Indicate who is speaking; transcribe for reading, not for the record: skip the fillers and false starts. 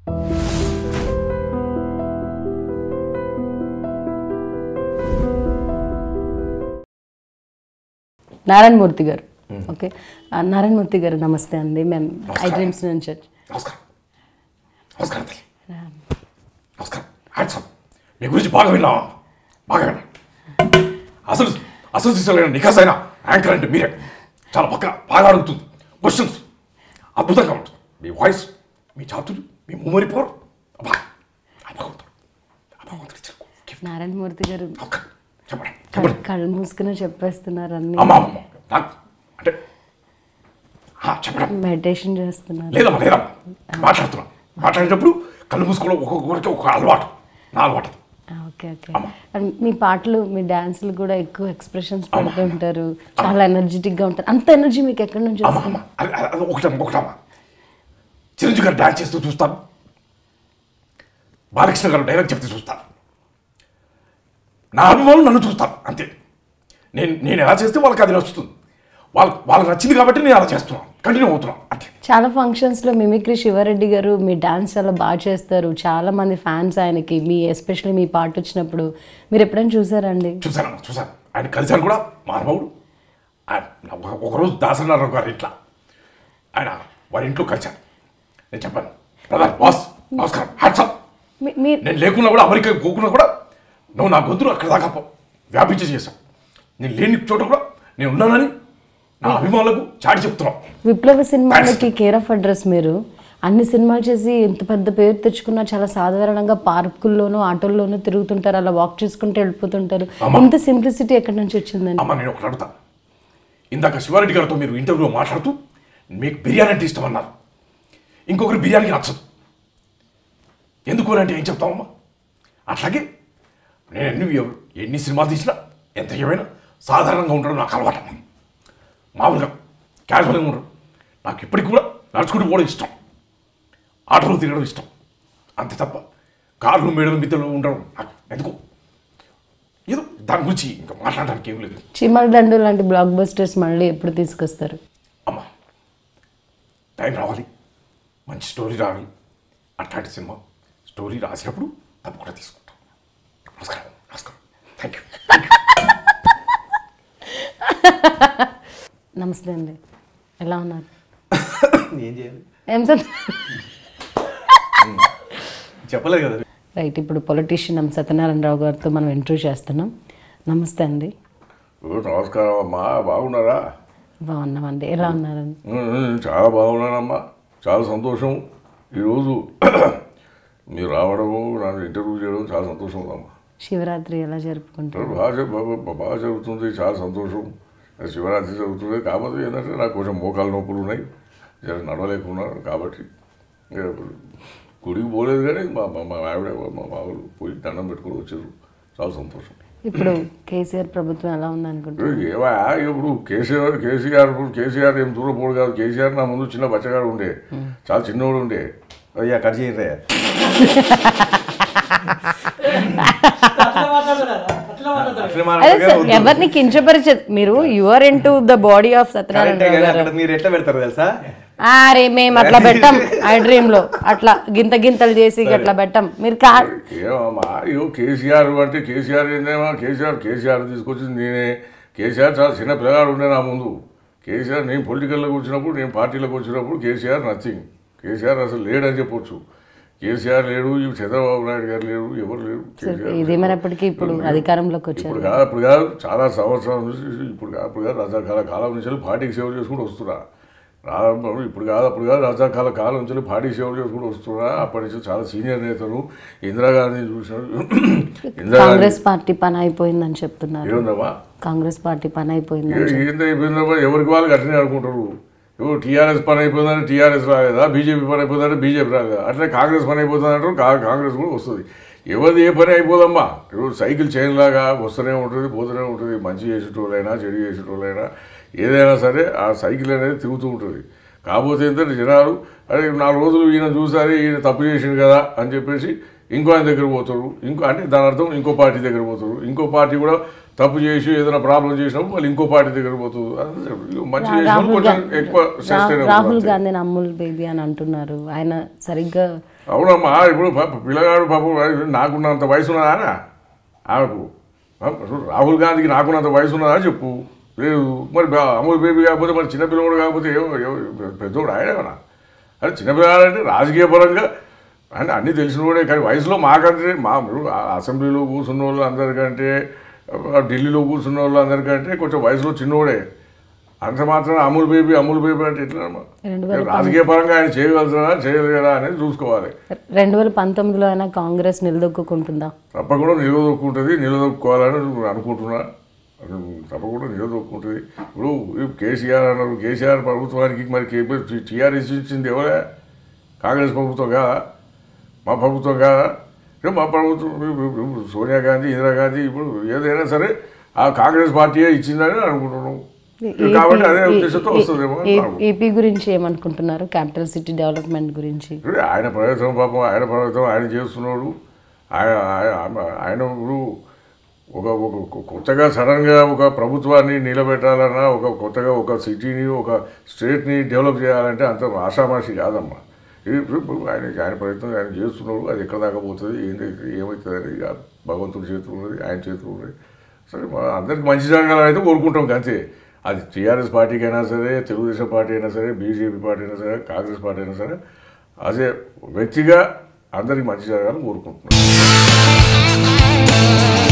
Speaker 1: నారాయణమూర్తి గారు, ఓకే. నారాయణమూర్తి గారు నమస్తే అండి. మేము ఐ డ్రీమ్స్ నుంచి
Speaker 2: మీ గురించి బాగా విన్నా, బాగా విన్నా. అసలు తీసుకోలేని నికాసైన యాంకర్ అంటే మీరే. చాలా బాగా అడుగుతుంది క్వశ్చన్స్, అద్భుతంగా ఉంటుంది. మీ వాయిస్, మీ చాతులు, మీ మెమరీ పవర్
Speaker 1: నారాయణమూర్తి గారు కళ్ళు మూసుకుని చెప్పేస్తున్నారు అన్ని.
Speaker 2: అంటే
Speaker 1: మెడిటేషన్ చేస్తున్నారు.
Speaker 2: లేదమ్మా మాట్లాడేటప్పుడు కళ్ళు మూసుకోవడం ఒక్కొక్కరికి ఒక అలవాటు, నా అలవాటు.
Speaker 1: Okay okay. మీ పాటలు, మీ డాన్సులు కూడా ఎక్కువ ఎక్స్ప్రెషన్స్ పెడుతూ ఉంటారు, చాలా ఎనర్జెటిక్గా ఉంటారు. అంత ఎనర్జీ మీకు ఎక్కడి నుంచి వస్తుంది?
Speaker 2: ఒకటమ్మా, చిరంజీవి గారు డాన్స్ చేస్తూ చూస్తాను, బాలకృష్ణ గారు డైలాగ్ చెప్తే చూస్తాను, నా అభిమానులు నన్ను చూస్తాను, అంతే. నేను ఎలా చేస్తే వాళ్ళకి అది నచ్చుతుంది, వాళ్ళకి నచ్చింది కాబట్టి నేను అలా చేస్తున్నాను, కంటిన్యూ అవుతున్నాను అంతే.
Speaker 1: చాలా ఫంక్షన్స్లో మిమిక్రీ శివారెడ్డి గారు మీ డాన్స్ చాలా బాగా చేస్తారు, చాలా మంది ఫ్యాన్స్ ఆయనకి. ఎస్పెషల్లీ మీ పాట వచ్చినప్పుడు మీరు ఎప్పుడైనా చూసారండి?
Speaker 2: చూసాను. ఆయన కలిసాను కూడా, మానవుడు. ఒకరోజు దాసనారాయణ గారు ఇంట్లో, ఆయన వారి ఇంట్లో కలిశాను. నేను చెప్పాను, బ్రదర్ బాస్ నమస్కారం, హ్యాట్సాప్. నేను లేకున్నా కూడా, అమెరికా పోకున్నా కూడా, నువ్వు నా గొంతులు అక్కడ దాకా వ్యాపించి చేశావు. నేను లేని చోట కూడా నేను ఉన్నానని నా అభిమానులకు చాటి చెప్తున్నావు.
Speaker 1: విప్లవ సినిమాలకి కేర్ ఆఫ్ అడ్రస్. మీరు అన్ని సినిమాలు చేసి ఎంత పెద్ద పేరు తెచ్చుకున్నా చాలా సాధారణంగా పార్కుల్లోనూ ఆటోల్లోనూ తిరుగుతుంటారు, అలా వాక్ చేసుకుంటూ వెళ్ళిపోతుంటారు. ఇంత సింప్లిసిటీ ఎక్కడి నుంచి వచ్చిందండి?
Speaker 2: అమ్మ నేను ఒకటి అడుగుతా. ఇందాక శివారెడ్డి గారితో మీరు ఇంటర్వ్యూలో మాట్లాడుతూ మీకు బిర్యానీ అంటే ఇష్టం అన్నారు, ఇంకొకరు బిర్యానీకి నచ్చదు, ఎందుకు అంటే ఏం చెప్తామమ్మా? అట్లాగే నేను ఎన్ని సినిమాలు తీసినా, ఎంత ఏమైనా సాధారణంగా ఉండడం నాకు అలవాటు. మామూలుగా క్యాజువల్గా ఉండడం నాకు ఇప్పటికి కూడా నడుచుకుంటూ పోవడం ఇష్టం, ఆటోలో తిరగడం ఇష్టం, అంతే తప్ప కార్లు మేడలు మిద్దలు ఉండడం నాకు ఎందుకు, ఏదో దాని గురించి ఇంకా మాట్లాడడానికి ఏం లేదు.
Speaker 1: చీమల దండు లాంటి బ్లాక్ బస్టర్స్ మళ్ళీ ఎప్పుడు తీసుకొస్తారు?
Speaker 2: అమ్మ టైం రావాలి, మంచి స్టోరీ రావాలి. అట్లాంటి సినిమా స్టోరీ రాసినప్పుడు తప్పకుండా తీసుకుంటాం. నమస్కారం. Thank you.
Speaker 1: నమస్తే అండి, ఎలా ఉన్నారు?
Speaker 3: ఏం చేయాలి,
Speaker 1: ఏం సార్
Speaker 3: చెప్పలేదు కదా.
Speaker 1: రైట్, ఇప్పుడు పొలిటీషియన్ సత్యనారాయణరావు గారితో మనం ఇంటర్వ్యూ చేస్తున్నాం. నమస్తే అండి.
Speaker 2: నమస్కారం అమ్మా, బాగున్నారా?
Speaker 1: బాగున్నామండి, ఎలా ఉన్నారండి?
Speaker 2: చాలా బాగున్నానమ్మా, చాలా సంతోషం. ఈరోజు మీరు రావడము, నన్ను ఇంటర్వ్యూ చేయడం చాలా సంతోషం ఉందమ్మా.
Speaker 1: శివరాత్రి ఎలా జరుపుకుంటారు?
Speaker 2: బాగా జరుగుతుంది, చాలా సంతోషం. శివరాత్రి జరుగుతుంది, కాకపోతే ఏంటంటే నాకు కొంచెం మోకాలు నొప్పులు ఉన్నాయి, నడవలేకున్నాను. కాబట్టి గుడికి పోలేదు, కానీ మా ఆవిడ మా మామూలు పోయి దండం పెట్టుకుని వచ్చారు, చాలా సంతోషం.
Speaker 1: ఇప్పుడు కేసీఆర్ ప్రభుత్వం ఎలా ఉంది అనుకుంటారు?
Speaker 2: ఇప్పుడు కేసీఆర్ ఏం దూరపోడు కాదు. కేసీఆర్ నా ముందు చిన్న బచ్చగాడు ఉండే, చాలా చిన్నోడు ఉండే.
Speaker 3: అయ్యా కట్ చేయరా,
Speaker 1: ఎవరిని కించపరిచదు. మీరు your in to the body of Satyanarayana.
Speaker 3: మీరు ఎట్లా పెడతారు తెలుసా?
Speaker 1: అరే మేము అట్లా పెట్టాం, ఐ డ్రీమ్ లో అట్లా గింతలు చేసి అట్లా పెట్టాం. మీరు
Speaker 2: ఏమమ్మా కేసీఆర్ అంటే కేసీఆర్ ఏందేమా? కేసీఆర్ తీసుకొచ్చింది నేనే. కేసీఆర్ చాలా చిన్న పిల్లగాడు ఉండే నా ముందు. కేసీఆర్ నేను పొలిటికల్లోకి వచ్చినప్పుడు, నేను పార్టీలోకి వచ్చినప్పుడు కేసీఆర్ నథింగ్. కేసీఆర్ అసలు లేడని చెప్పొచ్చు. కేసీఆర్ లేడు, చంద్రబాబు నాయుడు గారు లేరు, ఎవరు లేరు.
Speaker 1: ఇదేమైనప్పటికీ ఇప్పుడు అధికారంలోకి వచ్చారు.
Speaker 2: ఇప్పుడు కాదు చాలా సంవత్సరాల నుంచి, ఇప్పుడు కాదు రజాకాల కాలం నుంచి పార్టీకి సేవ చేసుకుంటూ వస్తున్నా. ఇప్పుడు కాదు రజాకాల కాలం నుంచి పార్టీ సేవలు చేసుకుంటూ వస్తున్నా. అప్పటి నుంచి చాలా సీనియర్ నేతలు, ఇందిరాగాంధీ చూసినారు.
Speaker 1: కాంగ్రెస్ పార్టీ పని అయిపోయిందని చెప్తున్నారు.
Speaker 2: ఏముందమ్మా
Speaker 1: కాంగ్రెస్ పార్టీ పని అయిపోయింది?
Speaker 2: ఏందైపోయిందమ్మా, ఎవరికి వాళ్ళకి అట్లనే అనుకుంటారు. టీఆర్ఎస్ పని అయిపోతుందంటే టీఆర్ఎస్ రాలేదా, బీజేపీ పని అయిపోతుందంటే బీజేపీ రాలేదా, అట్లే కాంగ్రెస్ పని అయిపోతుందంటారు, కాంగ్రెస్ కూడా వస్తుంది. ఎవరిది ఏ పని అయిపోదమ్మా. ఇప్పుడు సైకిల్ చైన్ లాగా వస్తూనే ఉంటుంది, పోతూనే ఉంటుంది. మంచి చేసేటోళ్ళైనా చెడు చేసేటోళ్ళైనా ఏదైనా సరే ఆ సైకిల్ అనేది తిరుగుతూ ఉంటుంది. కాకపోతే ఏంటంటే జనాలు అరే 4 రోజులు ఈయన చూసారి, ఈయన తప్పు చేసిండు కదా అని చెప్పేసి ఇంకో ఆయన దగ్గర పోతారు. అంటే దాని అర్థం ఇంకో పార్టీ దగ్గర పోతారు. ఇంకో పార్టీ కూడా తప్పు చేసి ఏదైనా ప్రాబ్లం చేసినప్పుడు మళ్ళీ ఇంకో పార్టీ దగ్గర పోతుంది. మంచి చేసినప్పుడు కొంచెం ఎక్కువ.
Speaker 1: రాహుల్ గాంధీ అమ్ముల్ బేబీ అని అంటున్నారు. ఆయన సరిగ్గా
Speaker 2: అవునమ్మా ఇప్పుడు పిల్లగాడు పాపం నాకున్నంత వయసు ఉన్నదా ఆమెకు రాహుల్ గాంధీకి నాకున్నంత వయసు ఉన్నదా చెప్పు లేదు మరి అమూల్ బేబీ కాకపోతే మరి చిన్నపిల్లవాడు కాకపోతే పెద్దోడు ఆయనేమన్నా అది చిన్నపిల్లగాడంటే రాజకీయ పరంగా అంటే అన్నీ తెలిసినవాడే కానీ వయసులో మాకంటే మా అసెంబ్లీలో కూర్చున్న వాళ్ళు అందరికంటే ఢిల్లీలో కూర్చున్న వాళ్ళు అందరికంటే కొంచెం వయసులో చిన్నవాడే అంత మాత్రం అమూల్ బేబీ అంటే ఎట్లా రాజకీయ పరంగా ఆయన చేయగలుగుతారా చేయగలరా అనేది చూసుకోవాలి.
Speaker 1: 2019లో అయినా కాంగ్రెస్ నిలదొక్కుంటుందా?
Speaker 2: తప్పకుండా నిలదొక్కుంటుంది, నిలదొక్కోవాలని అనుకుంటున్నా. తప్పకుండా నిలదొక్కుంటుంది. ఇప్పుడు కేసీఆర్ అన్నారు, కేసీఆర్ ప్రభుత్వానికి మరి టీఆర్ఎస్ ఇచ్చింది ఎవరే? కాంగ్రెస్ ప్రభుత్వం కాదా? మా ప్రభుత్వం కాదా? మా ప్రభుత్వం సోనియా గాంధీ, ఇందిరాగాంధీ ఇప్పుడు ఏదైనా సరే ఆ కాంగ్రెస్ పార్టీయే ఇచ్చిందని అనుకుంటున్నాం. కాబట్టి అదే ఉద్దేశంతో వస్తుందేమో.
Speaker 1: ఏపీ గురించి ఏమనుకుంటున్నారు? క్యాపిటల్ సిటీ డెవలప్మెంట్ గురించి
Speaker 2: ఆయన ప్రయత్నం పాపం ఆయన ప్రయత్నం ఆయన చేస్తున్నాడు. ఆయన ఇప్పుడు ఒక కొత్తగా సడన్గా ఒక ప్రభుత్వాన్ని నిలబెట్టాలన్నా కొత్తగా ఒక సిటీని ఒక స్టేట్ని డెవలప్ చేయాలంటే అంత ఆషామాషి కాదమ్మా. ఆయన ప్రయత్నం ఆయన చేస్తున్నాడు. అది ఎక్కడ దాకా పోతుంది ఏమవుతుంది అనేది భగవంతుడి చేతులు ఉన్నది, ఆయన చేతులు ఉన్నది. సరే అందరికి మంచి జరగాలని అయితే కోరుకుంటాం అంతే. అది టీఆర్ఎస్ పార్టీకి అయినా సరే, తెలుగుదేశం పార్టీ అయినా సరే, బీజేపీ పార్టీ అయినా సరే, కాంగ్రెస్ పార్టీ అయినా సరే, అదే వ్యక్తిగా అందరికి మంచి జరగాలని కోరుకుంటున్నాం.